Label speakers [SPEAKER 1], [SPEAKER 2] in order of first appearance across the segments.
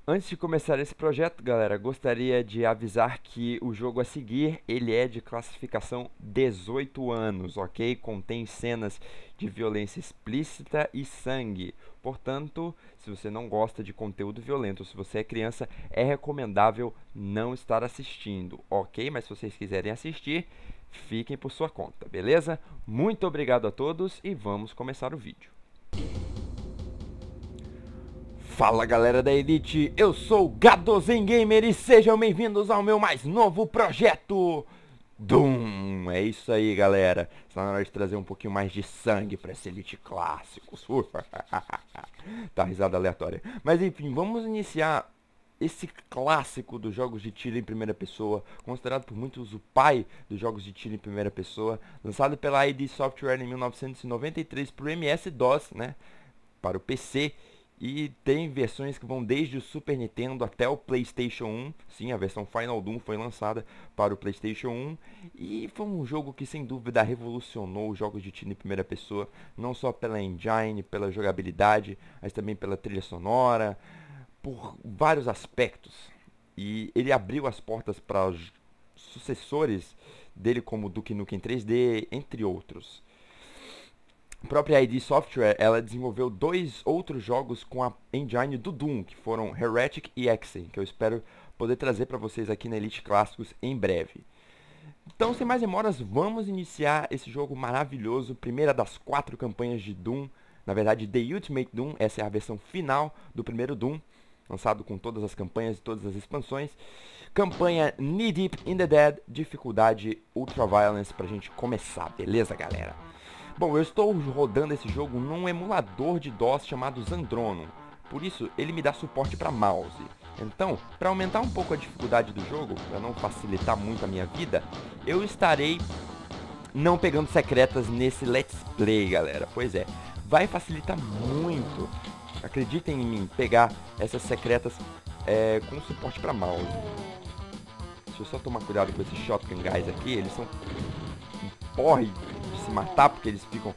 [SPEAKER 1] Antes de começar esse projeto, galera, gostaria de avisar que o jogo a seguir, ele é de classificação 18 anos, ok? Contém cenas de violência explícita e sangue. Portanto, se você não gosta de conteúdo violento, se você é criança, é recomendável não estar assistindo, ok? Mas se vocês quiserem assistir, fiquem por sua conta, beleza? Muito obrigado a todos e vamos começar o vídeo. Fala galera da Elite, eu sou o Gadozen Gamer e sejam bem-vindos ao meu mais novo projeto Doom. É isso aí galera, está na hora de trazer um pouquinho mais de sangue para esse Elite Clássicos. Tá, risada aleatória. Mas enfim, vamos iniciar esse clássico dos jogos de tiro em primeira pessoa, considerado por muitos o pai dos jogos de tiro em primeira pessoa, lançado pela ID Software em 1993 para o MS-DOS, né, para o PC. E tem versões que vão desde o Super Nintendo até o PlayStation 1. Sim, a versão Final Doom foi lançada para o PlayStation 1. E foi um jogo que sem dúvida revolucionou os jogos de tiro em primeira pessoa. Não só pela engine, pela jogabilidade, mas também pela trilha sonora. Por vários aspectos. E ele abriu as portas para os sucessores dele, como Duke Nukem 3D, entre outros. A própria ID Software, ela desenvolveu dois outros jogos com a engine do Doom, que foram Heretic e Exe, que eu espero poder trazer para vocês aqui na Elite Clássicos em breve. Então, sem mais demoras, vamos iniciar esse jogo maravilhoso, primeira das 4 campanhas de Doom, na verdade The Ultimate Doom, essa é a versão final do primeiro Doom, lançado com todas as campanhas e todas as expansões. Campanha Knee Deep in the Dead, dificuldade Ultra Violence, pra gente começar, beleza galera? Bom, eu estou rodando esse jogo num emulador de DOS chamado Zandrono, por isso ele me dá suporte para mouse. Então, para aumentar um pouco a dificuldade do jogo, para não facilitar muito a minha vida, eu estarei não pegando secretas nesse Let's Play, galera. Pois é, vai facilitar muito, acreditem em mim, pegar essas secretas com suporte para mouse. Deixa eu só tomar cuidado com esses Shotgun Guys aqui, eles são um porre de se matar porque eles ficam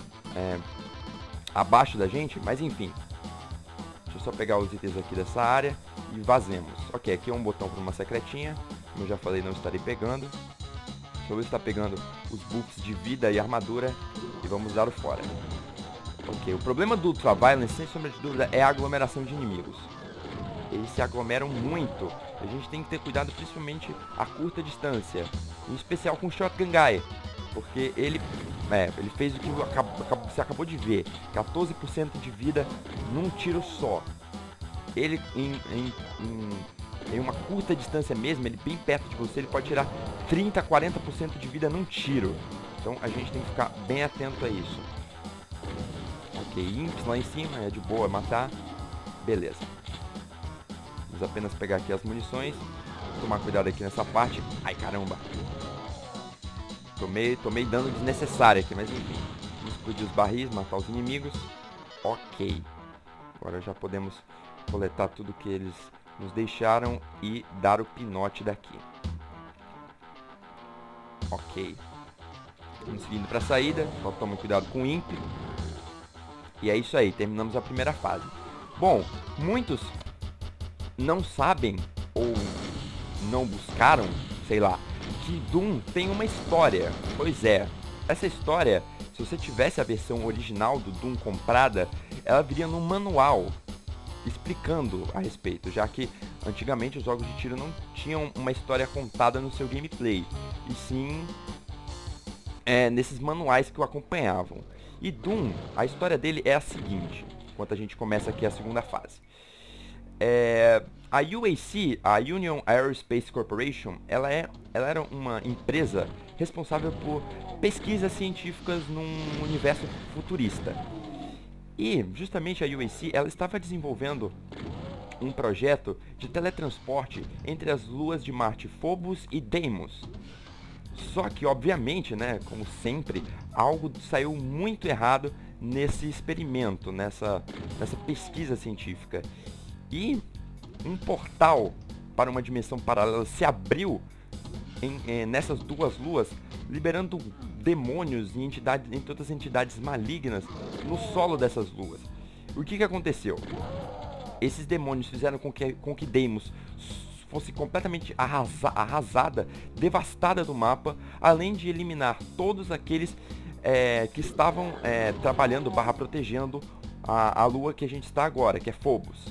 [SPEAKER 1] abaixo da gente, mas enfim. Deixa eu só pegar os itens aqui dessa área e vazemos. Ok, aqui é um botão para uma secretinha, como eu já falei, não estarei pegando. Deixa eu ver se está pegando os buffs de vida e armadura e vamos dar o fora. Ok, o problema do Ultra Violence, sem sombra de dúvida, é a aglomeração de inimigos. Eles se aglomeram muito. A gente tem que ter cuidado principalmente a curta distância, em especial com o Shotgun Guy, porque ele fez o que você acabou de ver, 14% de vida num tiro só. Ele em uma curta distância mesmo, ele bem perto de você, ele pode tirar 30, 40% de vida num tiro. Então a gente tem que ficar bem atento a isso. Ok, imps lá em cima, é de boa matar. Beleza. Vamos apenas pegar aqui as munições. Tomar cuidado aqui nessa parte. Ai, caramba. Tomei dano desnecessário aqui, mas enfim. Vamos explodir os barris, matar os inimigos. Ok. Agora já podemos coletar tudo que eles nos deixaram e dar o pinote daqui. Ok. Vamos seguindo para a saída. Só toma cuidado com o imp. E é isso aí, terminamos a primeira fase. Bom, muitos não sabem ou não buscaram, sei lá, que Doom tem uma história. Pois é, essa história, se você tivesse a versão original do Doom comprada, ela viria num manual explicando a respeito, já que antigamente os jogos de tiro não tinham uma história contada no seu gameplay, e sim nesses manuais que o acompanhavam. E Doom, a história dele é a seguinte, enquanto a gente começa aqui a segunda fase. A UAC, a Union Aerospace Corporation, ela era uma empresa responsável por pesquisas científicas num universo futurista. E, justamente, a UAC, ela estava desenvolvendo um projeto de teletransporte entre as luas de Marte Phobos e Deimos. Só que, obviamente, né, como sempre, algo saiu muito errado nesse experimento, nessa pesquisa científica. E um portal para uma dimensão paralela se abriu nessas duas luas, liberando demônios e outras entidades malignas no solo dessas luas. O que aconteceu? Esses demônios fizeram com que Deimos fosse completamente arrasada, devastada do mapa, além de eliminar todos aqueles que estavam trabalhando, protegendo a lua que a gente está agora, que é Phobos.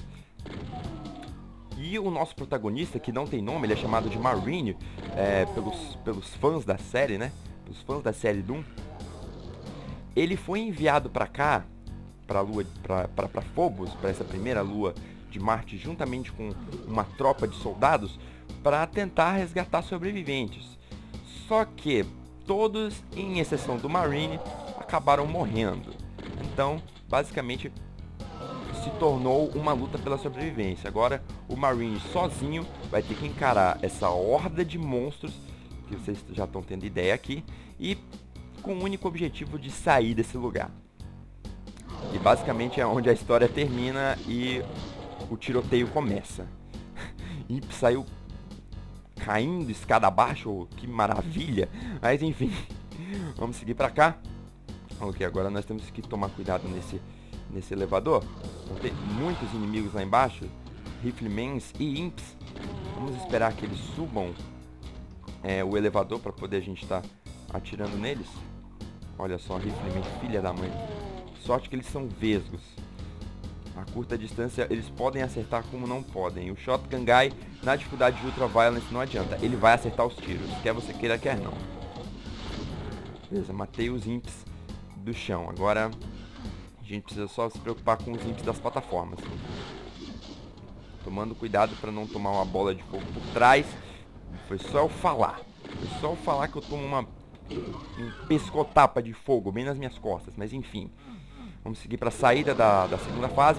[SPEAKER 1] E o nosso protagonista, que não tem nome, ele é chamado de Marine, pelos fãs da série, né? Pelos fãs da série Doom. Ele foi enviado para cá, para a lua, para Phobos, para essa primeira lua de Marte, juntamente com uma tropa de soldados, para tentar resgatar sobreviventes. Só que todos, em exceção do Marine, acabaram morrendo. Então, basicamente, se tornou uma luta pela sobrevivência. Agora, o Marine sozinho vai ter que encarar essa horda de monstros, que vocês já estão tendo ideia aqui, e com o único objetivo de sair desse lugar. E basicamente é onde a história termina e o tiroteio começa. E saiu caindo escada abaixo, que maravilha. Mas enfim, vamos seguir pra cá. Ok, agora nós temos que tomar cuidado nesse elevador. Vão ter muitos inimigos lá embaixo, Riflemans e Imps. Vamos esperar que eles subam o elevador para poder a gente estar atirando neles. Olha só, Rifleman, filha da mãe. Sorte que eles são vesgos. A curta distância eles podem acertar como não podem. O Shotgun Guy, na dificuldade de Ultra Violence, não adianta. Ele vai acertar os tiros, quer você queira, quer não. Beleza, matei os Imps do chão. Agora a gente precisa só se preocupar com os Imps das plataformas. Tomando cuidado para não tomar uma bola de fogo por trás. Foi só eu falar. Foi só eu falar que eu tomo um pescotapa de fogo bem nas minhas costas. Mas enfim. Vamos seguir para a saída da segunda fase.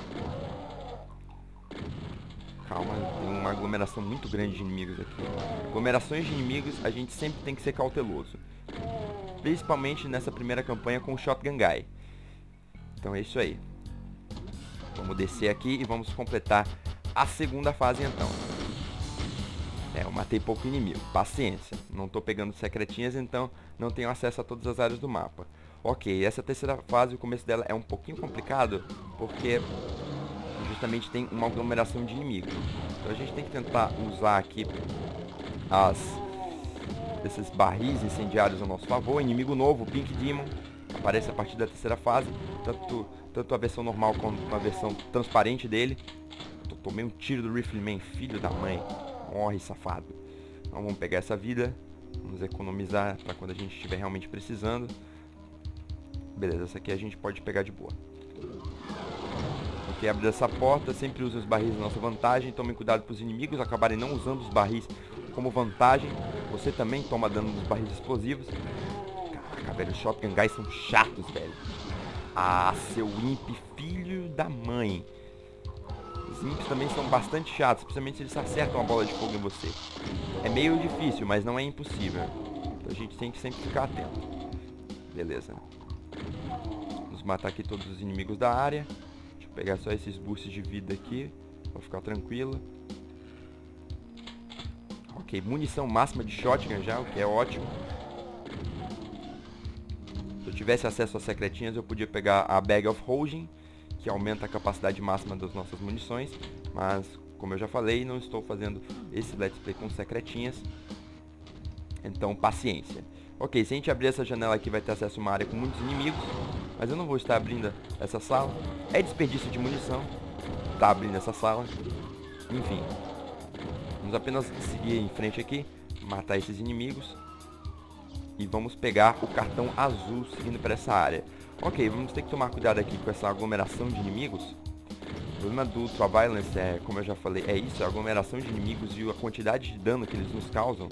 [SPEAKER 1] Calma, tem uma aglomeração muito grande de inimigos aqui. Aglomerações de inimigos a gente sempre tem que ser cauteloso. Principalmente nessa primeira campanha com o Shotgun Guy. Então é isso aí. Vamos descer aqui e vamos completar a segunda fase então. Eu matei pouco inimigo, paciência. Não estou pegando secretinhas, então não tenho acesso a todas as áreas do mapa. Ok, essa terceira fase, o começo dela é um pouquinho complicado, porque justamente tem uma aglomeração de inimigos. Então a gente tem que tentar usar aqui esses barris incendiários a nosso favor. Inimigo novo, Pink Demon, aparece a partir da terceira fase, tanto a versão normal quanto a versão transparente dele. Tomei um tiro do Rifleman, filho da mãe. Morre, safado. Então vamos pegar essa vida, vamos economizar para quando a gente estiver realmente precisando. Beleza, essa aqui a gente pode pegar de boa. Ok, abrir essa porta, sempre use os barris na nossa vantagem. Tomem cuidado para os inimigos acabarem não usando os barris como vantagem. Você também toma dano dos barris explosivos. Caraca, velho, os Shotgun Guys são chatos, velho. Ah, seu Imp, filho da mãe. Os Imps também são bastante chatos, principalmente se eles acertam a bola de fogo em você. É meio difícil, mas não é impossível. Então a gente tem que sempre ficar atento. Beleza. Vamos matar aqui todos os inimigos da área. Deixa eu pegar só esses boosts de vida aqui, pra ficar tranquilo. Ok, munição máxima de shotgun já, o que é ótimo. Se eu tivesse acesso às secretinhas, eu podia pegar a Bag of Holding, que aumenta a capacidade máxima das nossas munições. Mas, como eu já falei, não estou fazendo esse Let's Play com secretinhas. Então, paciência. Ok, se a gente abrir essa janela aqui, vai ter acesso a uma área com muitos inimigos. Mas eu não vou estar abrindo essa sala. É desperdício de munição tá abrindo essa sala. Enfim. Vamos apenas seguir em frente aqui, matar esses inimigos. E vamos pegar o cartão azul seguindo para essa área. Ok, vamos ter que tomar cuidado aqui com essa aglomeração de inimigos. O problema do Ultra Violence é, como eu já falei, é isso, a aglomeração de inimigos e a quantidade de dano que eles nos causam.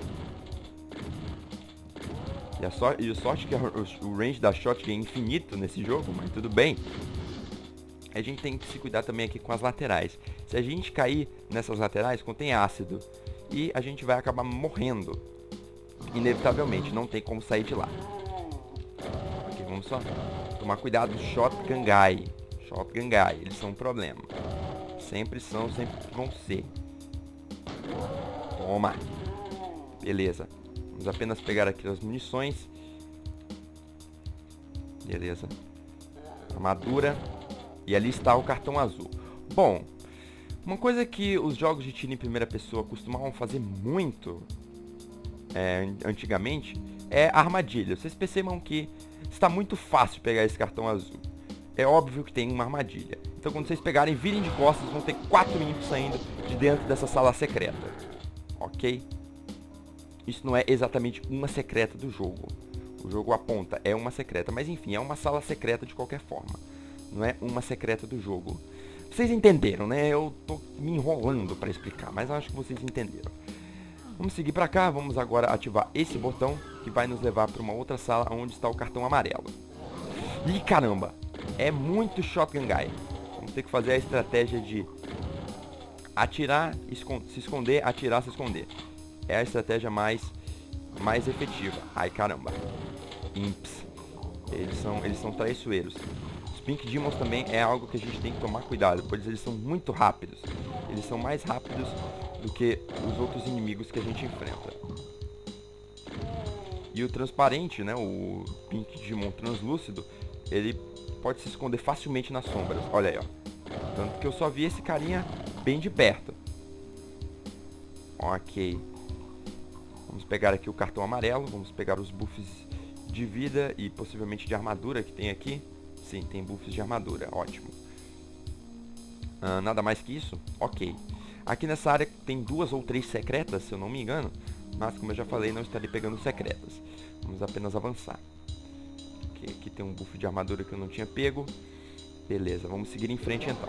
[SPEAKER 1] E a sorte que o range da shotgun é infinito nesse jogo, mas tudo bem. A gente tem que se cuidar também aqui com as laterais. Se a gente cair nessas laterais, contém ácido. E a gente vai acabar morrendo. Inevitavelmente, não tem como sair de lá. Ok, vamos só tomar cuidado. Shotgun Guy. Shotgun Guy, eles são um problema. Sempre são, sempre vão ser. Toma. Beleza. Vamos apenas pegar aqui as munições. Beleza. Armadura. E ali está o cartão azul. Bom, uma coisa que os jogos de tiro em primeira pessoa costumavam fazer muito antigamente é armadilha. Vocês percebam que está muito fácil pegar esse cartão azul. É óbvio que tem uma armadilha. Então quando vocês pegarem, virem de costas, vão ter 4 ímpios saindo de dentro dessa sala secreta. Ok? Isso não é exatamente uma secreta do jogo. O jogo aponta, é uma secreta. Mas enfim, é uma sala secreta de qualquer forma. Não é uma secreta do jogo. Vocês entenderam, né? Eu tô me enrolando para explicar, mas eu acho que vocês entenderam. Vamos seguir para cá, vamos agora ativar esse botão que vai nos levar para uma outra sala onde está o cartão amarelo. Ih, caramba! É muito Shotgun Guy. Vamos ter que fazer a estratégia de atirar, se esconder, atirar, se esconder. É a estratégia mais efetiva. Ai, caramba. Imps. Eles são traiçoeiros. Os Pink Demons também é algo que a gente tem que tomar cuidado, pois eles são muito rápidos. Eles são mais rápidos do que os outros inimigos que a gente enfrenta. E o transparente, né, o Pink Demon translúcido, ele pode se esconder facilmente nas sombras. Olha aí, ó. Tanto que eu só vi esse carinha bem de perto. Ok. Vamos pegar aqui o cartão amarelo. Vamos pegar os buffs de vida e possivelmente de armadura que tem aqui. Sim, tem buffs de armadura. Ótimo. Nada mais que isso? Ok. Aqui nessa área tem 2 ou 3 secretas, se eu não me engano. Mas, como eu já falei, não estarei pegando secretas. Vamos apenas avançar. Aqui tem um buff de armadura que eu não tinha pego. Beleza, vamos seguir em frente então.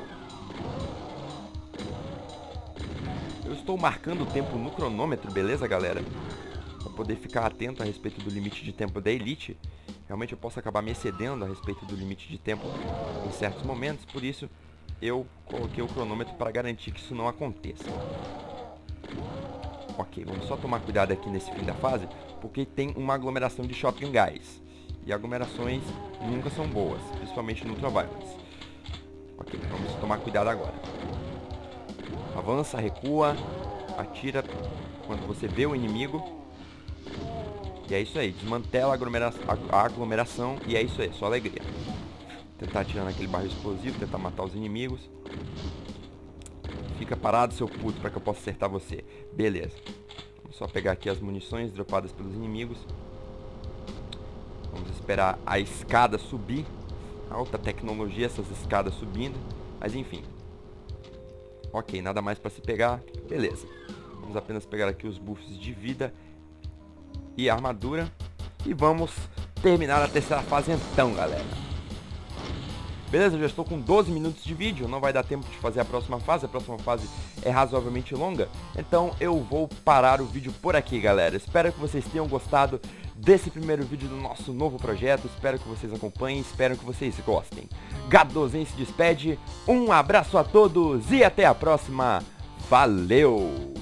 [SPEAKER 1] Eu estou marcando o tempo no cronômetro, beleza, galera? Para poder ficar atento a respeito do limite de tempo da Elite. Realmente eu posso acabar me excedendo a respeito do limite de tempo em certos momentos. Por isso, eu coloquei o cronômetro para garantir que isso não aconteça. Ok, vamos só tomar cuidado aqui nesse fim da fase, porque tem uma aglomeração de Shotgun Guys. E aglomerações nunca são boas, principalmente no Ultraviolence. Ok, vamos tomar cuidado agora. Avança, recua, atira quando você vê o inimigo. E é isso aí, desmantela a aglomeração e é isso aí, só alegria. Tentar atirar naquele barril explosivo, tentar matar os inimigos. Fica parado, seu puto, para que eu possa acertar você. Beleza. Vamos só pegar aqui as munições dropadas pelos inimigos. Vamos esperar a escada subir. Alta tecnologia essas escadas subindo. Mas enfim. Ok, nada mais para se pegar. Beleza. Vamos apenas pegar aqui os buffs de vida e armadura. E vamos terminar a terceira fase então, galera. Beleza, eu já estou com 12 minutos de vídeo, não vai dar tempo de fazer a próxima fase é razoavelmente longa, então eu vou parar o vídeo por aqui, galera. Espero que vocês tenham gostado desse primeiro vídeo do nosso novo projeto, espero que vocês acompanhem, espero que vocês gostem. Gadozinho se despede, um abraço a todos e até a próxima, valeu!